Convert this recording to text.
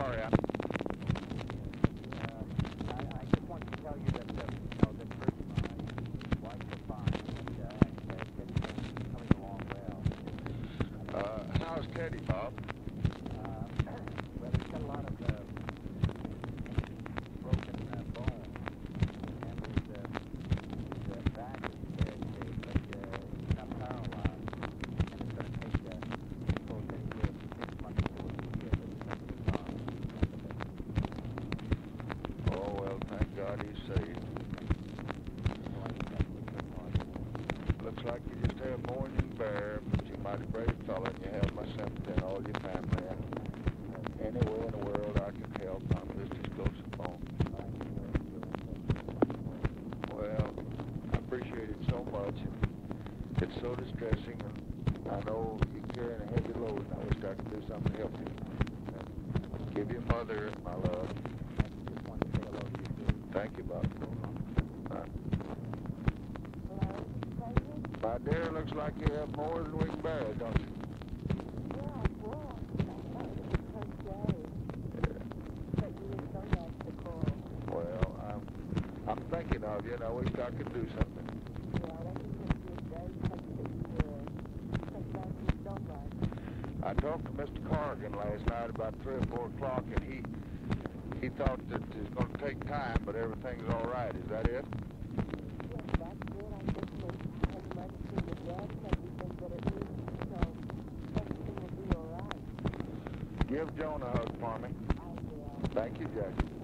sorry. I just want to tell you that, that Chris and I, wife are fine, and Teddy's coming along well. How's Teddy, Bob? Well, he's got a lot of broken bone, and his back is dead, but he's not paralyzed, and it's going to take supposed anywhere from 6 months to a year, but he's going to be fine. Oh, well, thank God he's saved. Looks like you just have more than you can bear, but you're a mighty brave fella, and you have my sympathy and all your family. Anywhere in the world I can help, I'm just as close as home. Well, I appreciate it so much. It's so distressing, and I know you're carrying a heavy load, and I wish I could do something to help you. Give your mother my love. Just want to say hello to you, too. Thank you, Bob. My dear, looks like you have more than we can bear, don't you? Well, I'm thinking of you, and I wish I could do something. I talked to Mr. Corrigan last night about 3 or 4 o'clock, and he thought that it was going to take time, but everything's all right. Is that it? Give Joan a hug for me. Thank you, Jackie.